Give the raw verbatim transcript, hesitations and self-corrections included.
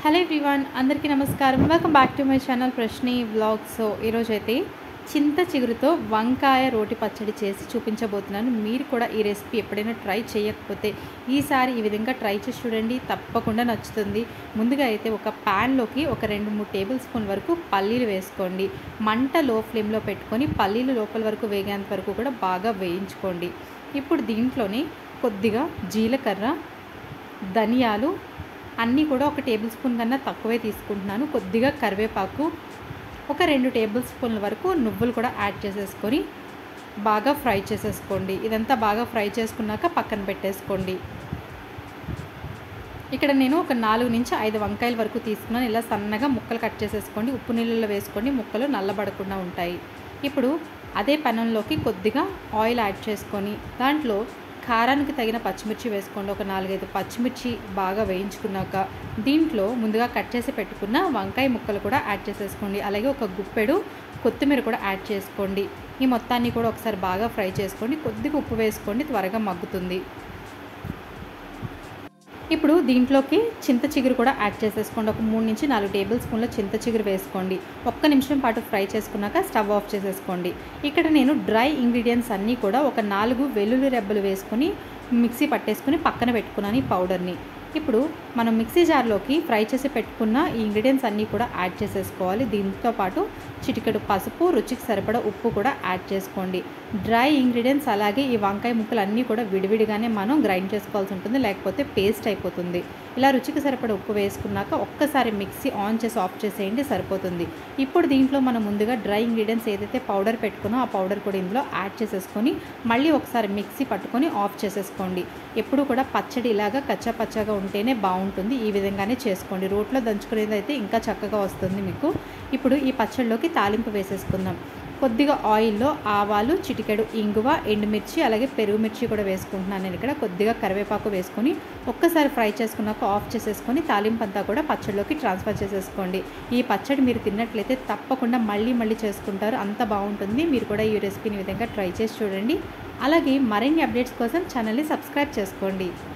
Hello everyone, అందరికీ నమస్కారం. Welcome back to my channel Prashni vlogs. So ఈరోజు అయితే చింత చిగురుతో వంకాయ రోటి పచ్చడి చేసి చూపించబోతున్నాను. మీరు కూడా ఈ రెసిపీ ఎప్పుడైనా ట్రై చేయకపోతే ఈసారి ఈ విధంగా ట్రై చేసి చూడండి, తప్పకుండా నచ్చుతుంది. ముందుగా అయితే ఒక ప్యాన్లోకి ఒక రెండు మూడు టేబుల్ స్పూన్ వరకు పల్లీలు వేసుకోండి. మంట లో ఫ్లేమ్లో పెట్టుకొని పల్లీలు లోపల వరకు వేగేంత వరకు కూడా బాగా వేయించుకోండి. ఇప్పుడు దీంట్లోనే కొద్దిగా జీలకర్ర, ధనియాలు అన్నీ కూడా ఒక టేబుల్ స్పూన్ కన్నా తక్కువే తీసుకుంటున్నాను. కొద్దిగా కరివేపాకు, ఒక రెండు టేబుల్ స్పూన్ల వరకు నువ్వులు కూడా యాడ్ చేసేసుకొని బాగా ఫ్రై చేసేసుకోండి. ఇదంతా బాగా ఫ్రై చేసుకున్నాక పక్కన పెట్టేసుకోండి. ఇక్కడ నేను ఒక నాలుగు నుంచి ఐదు వంకాయల వరకు తీసుకున్నాను. ఇలా సన్నగా ముక్కలు కట్ చేసేసుకోండి. ఉప్పు నీళ్ళలో వేసుకోండి, ముక్కలు నల్లబడకుండా ఉంటాయి. ఇప్పుడు అదే పెనంలోకి కొద్దిగా ఆయిల్ యాడ్ చేసుకొని దాంట్లో కారానికి తగిన పచ్చిమిర్చి వేసుకోండి. ఒక నాలుగైదు పచ్చిమిర్చి బాగా వేయించుకున్నాక దీంట్లో ముందుగా కట్ చేసి పెట్టుకున్న వంకాయ ముక్కలు కూడా యాడ్ చేసేసుకోండి. అలాగే ఒక గుప్పెడు కొత్తిమీర కూడా యాడ్ చేసుకోండి. ఈ మొత్తాన్ని కూడా ఒకసారి బాగా ఫ్రై చేసుకోండి. కొద్దిగా ఉప్పు వేసుకోండి, త్వరగా మగ్గుతుంది. ఇప్పుడు దీంట్లోకి చింత చిగురు కూడా యాడ్ చేసేసుకోండి. ఒక మూడు నుంచి నాలుగు టేబుల్ స్పూన్ల చింత చిగురు వేసుకోండి. ఒక్క నిమిషం పాటు ఫ్రై చేసుకున్నాక స్టవ్ ఆఫ్ చేసేసుకోండి. ఇక్కడ నేను డ్రై ఇంగ్రీడియంట్స్ అన్నీ కూడా ఒక నాలుగు వెల్లుల్లి రెబ్బలు వేసుకొని మిక్సీ పట్టేసుకుని పక్కన పెట్టుకున్నాను ఈ పౌడర్ని. ఇప్పుడు మనం మిక్సీ జార్లోకి ఫ్రై చేసి పెట్టుకున్న ఈ ఇంగ్రీడియంట్స్ అన్నీ కూడా యాడ్ చేసేసుకోవాలి. దీంతో పాటు చిటికెడు పసుపు, రుచికి సరిపడా ఉప్పు కూడా యాడ్ చేసుకోండి. డ్రై ఇంగ్రీడియంట్స్ అలాగే ఈ వంకాయ ముక్కలు అన్నీ కూడా విడివిడిగానే మనం గ్రైండ్ చేసుకోవాల్సి ఉంటుంది, లేకపోతే పేస్ట్ అయిపోతుంది. ఇలా రుచికి సరిపడా ఉప్పు వేసుకున్నాక ఒక్కసారి మిక్సీ ఆన్ చేసి ఆఫ్ చేసేయండి, సరిపోతుంది. ఇప్పుడు దీంట్లో మనం ముందుగా డ్రై ఇంగ్రీడియంట్స్ ఏదైతే పౌడర్ పెట్టుకున్నో ఆ పౌడర్ కూడా ఇందులో యాడ్ చేసేసుకొని మళ్ళీ ఒకసారి మిక్సీ పట్టుకొని ఆఫ్ చేసేసుకోండి. ఎప్పుడు కూడా పచ్చడి ఇలాగా కచ్చా పచ్చాగా ఉంటేనే బాగుంటుంది. ఈ విధంగానే చేసుకోండి. రోట్లో దంచుకునేది అయితే ఇంకా చక్కగా వస్తుంది మీకు. ఇప్పుడు ఈ పచ్చడిలోకి తాలింపు వేసేసుకుందాం. కొద్దిగా ఆయిల్లో ఆవాలు, చిటికెడు ఇంగువ, ఎండుమిర్చి అలాగే పెరుగు మిర్చి కూడా వేసుకుంటున్నాను నేను ఇక్కడ. కొద్దిగా కరివేపాకు వేసుకొని ఒక్కసారి ఫ్రై చేసుకున్నాక ఆఫ్ చేసేసుకొని తాలింపు అంతా కూడా పచ్చడిలోకి ట్రాన్స్ఫర్ చేసేసుకోండి. ఈ పచ్చడి మీరు తిన్నట్లయితే తప్పకుండా మళ్ళీ మళ్ళీ చేసుకుంటారు, అంత బాగుంటుంది. మీరు కూడా ఈ రెసిపీని విధంగా ట్రై చేసి చూడండి. అలాగే మరిన్ని అప్డేట్స్ కోసం ఛానల్ని సబ్స్క్రైబ్ చేసుకోండి.